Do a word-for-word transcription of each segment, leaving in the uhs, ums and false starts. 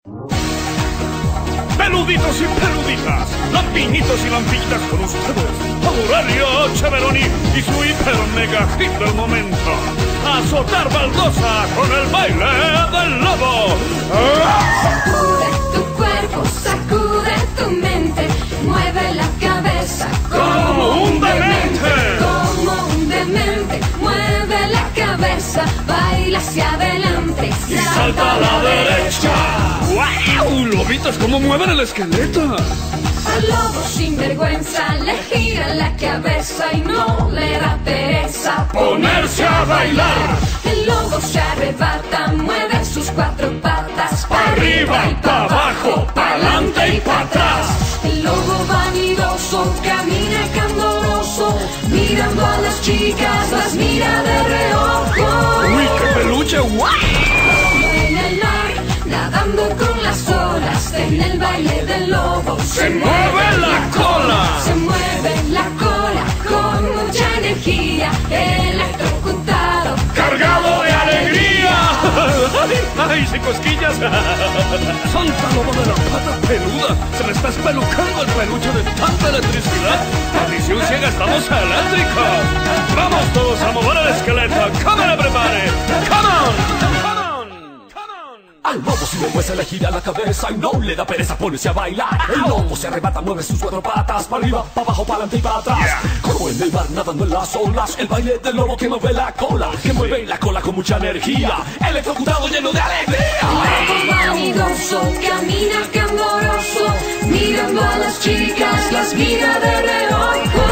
Peluditos y peluditas, lampiñitos y lampiñitas con ustedes, Aurelio Cheveroni y su hiper mega hit del momento. Azotar baldosa con el baile del lobo. Sacude tu cuerpo, sacude tu mente, mueve la cabeza como un demente. Como un demente, mueve la cabeza, baila hacia adelante Y salta a la derecha. ¡Wow! Lobitos, ¿cómo mueven el esqueleto? Al lobo sin vergüenza le gira la cabeza y no le da pereza Ponerse a bailar. El lobo se arrebata, mueve sus cuatro patas, Pa' arriba y pa' abajo, pa' adelante y pa' atrás. El lobo vanidoso camina candoroso, mirando a las chicas, las mira de reojo. ¡Uy, qué peluche! ¡Wow! En el mar, nadando con las olas, en el baile del lobo ¡Se mueve la cola! Se mueve la cola con mucha energía, electrocutado, ¡Cargado de alegría! ¡Ay, ay, sin cosquillas! ¡Santa lobo de la pata peluda! ¡Se me está espelucando el peluche de tanta electricidad! ¡Maldición ciega, estamos eléctricos! ¡Vamos todos a mover el esqueleto! ¡Cámara, prepare! ¡Come on! ¡Come on! ¡Come on! Al lobo si le mueve le gira la cabeza y no le da pereza ponerse a bailar. El lobo se arrebata, mueve sus cuatro patas, para arriba, para abajo, para adelante y para atrás. Yeah. Como en el mar nadando en las olas, el baile del lobo que mueve la cola, que mueve la cola con mucha energía, electrocutado lleno de alegría. El lobo vanidoso camina candoroso, mirando a las chicas, las mira de reojo.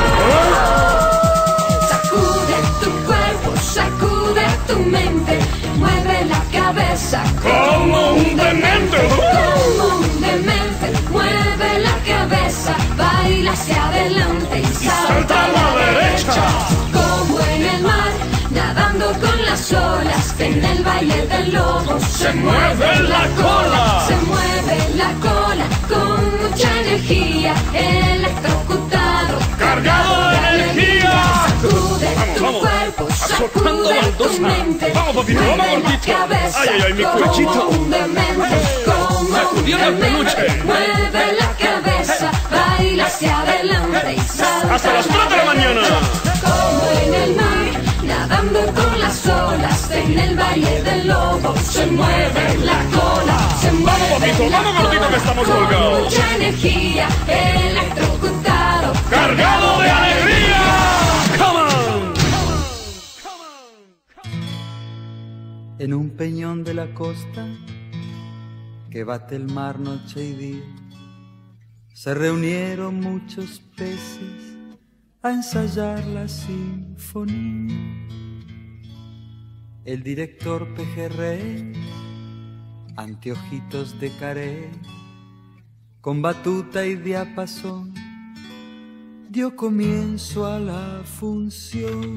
Sacude tu cuerpo, sacude tu mente, mueve la cabeza ¡Como un demente! como un demente, mueve la cabeza, baila hacia adelante y salta a la derecha. Como en el mar, nadando con las olas, en el baile del lobo ¡Se mueve la cola! Se mueve la cola con mucha energía, electrocutado, ¡Cargado de energía! Sacude Vamos, tu vamos, cuerpo, azotando sacude tu baldosa. mente, Vamos, papi, mueve vamos, la gordito. cabeza Ay, ay, ay, mi como cuechito. un demente, como un Sacudiendo el demente, peluche. mueve la cabeza, baila hacia adelante y salta. ¡Hasta las tres de la mañana! Como en el mar, nadando con las olas, en el baile del lobo se mueve la cola, se mueve Vamos, papito, la vamos, gordito, cola, que estamos con colgados. mucha energía, electrocutado, ¡Cargado de alegría! ¡Come on! En un peñón de la costa que bate el mar noche y día, se reunieron muchos peces a ensayar la sinfonía. El director pejerrey, anteojitos de carey, con batuta y diapasón, dio comienzo a la función.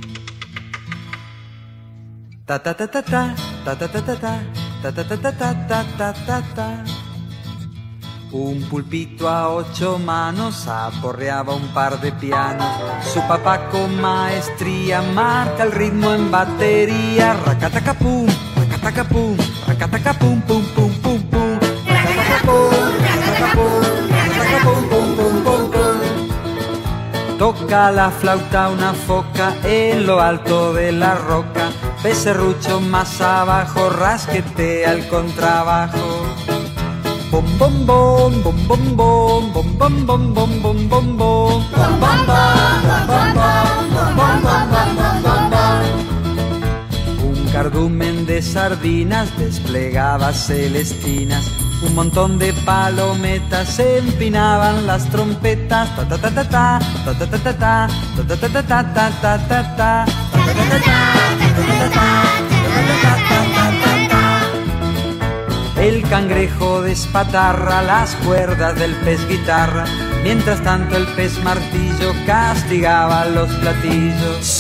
Ta ta ta ta ta, ta ta ta ta ta, ta ta ta ta ta ta ta ta. Un pulpito a ocho manos aporreaba un par de pianos. Su papá con maestría marca el ritmo en batería. Racatacapum, racatacapum, racatacapum, pum pum pum pum. Racatacapum, racatacapum, racatacapum, pum pum pum pum. Toca la flauta una foca en lo alto de la roca. Becerrucho más abajo rasquetea el contrabajo. Bom bom bom bom bom bom bom bom bom bom bom bom bom. Un cardumen de sardinas desplegaba celestinas. Un montón de palometas se empinaban las trompetas. Ta ta ta ta ta ta ta ta ta ta ta ta ta ta ta ta ta ta. El cangrejo despatarra las cuerdas del pez guitarra, mientras tanto el pez martillo castigaba los platillos.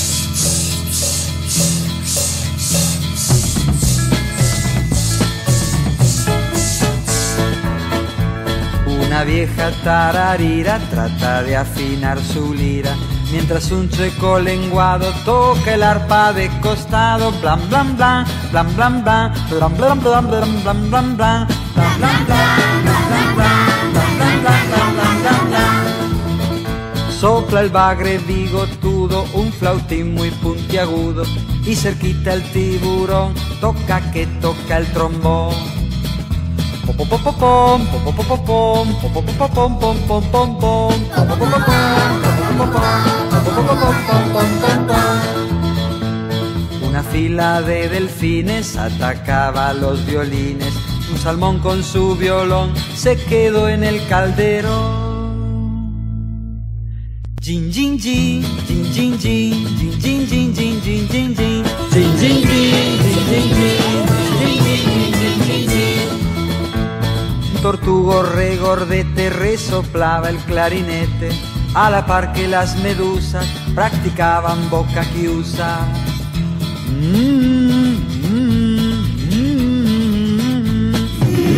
Una vieja tararira trata de afinar su lira, mientras un chueco lenguado toca el arpa de costado. Blam blam blam, blam blam blam, blam blam blam blam blam blam blam, bla bla bla bla bla bla bla bla bla bla. Sopla el bagre bigotudo, un flautín muy puntiagudo, y cerquita el tiburón toca que toca el trombón. Una fila de delfines atacaba a los violines. Un salmón con su violón se quedó en el calderón. Jin jin jin, jin jin jin, jin jin jin, jin jin jin, jin jin jin, jin jin jin, jin. Un tortugo regordete resoplaba el clarinete, a la par que las medusas practicaban boca chiusa. Mm, mm, mm, mm.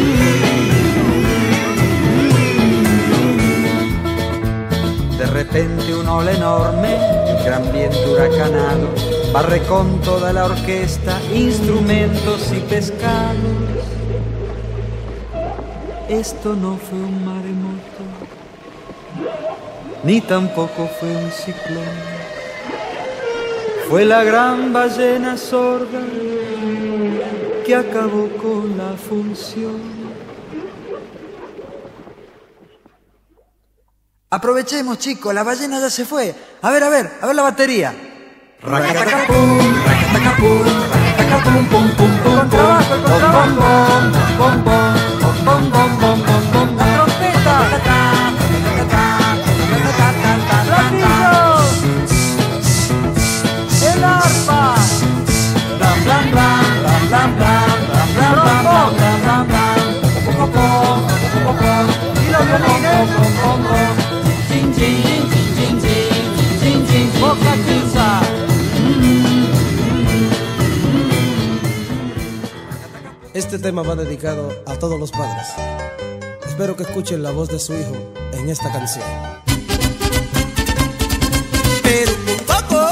De repente un ola enorme, gran viento huracanado, barre con toda la orquesta instrumentos y pescados. Esto no fue un maremoto, ni tampoco fue un ciclón. Fue la gran ballena sorda que acabó con la función. Aprovechemos, chicos, la ballena ya se fue. A ver, a ver, a ver la batería. Racatacapum, racatacapum, racatacapum, pum, pum, pum, con trabajo, con trabajo, pom, pom, pom, pom, pom, pom, pom, pom, la trompeta, el arpa, blam, blam, blam, blam, blam, blam, blam, blam, blam, blam, blam, blam, blam, y los violines, jin, jin, jin, jin, jin, jin, jin, boca chiusa. Este tema va dedicado a todos los padres. Espero que escuchen la voz de su hijo en esta canción. Pero un poco.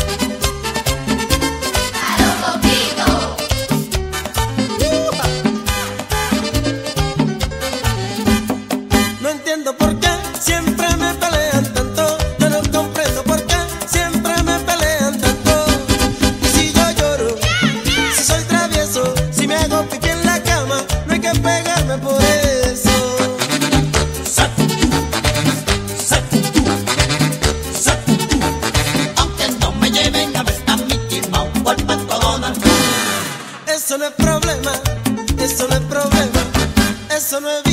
No entiendo por qué siempre me pelean tanto. Yo no comprendo por qué siempre me pelean tanto. Y si yo lloro, si soy travieso, si me hago pipí en la cama, no hay que pegarme por eso. Aunque no me lleven a ver a Mickey Mouse o al Pato Donald. Eso no es problema, eso no es problema, eso no es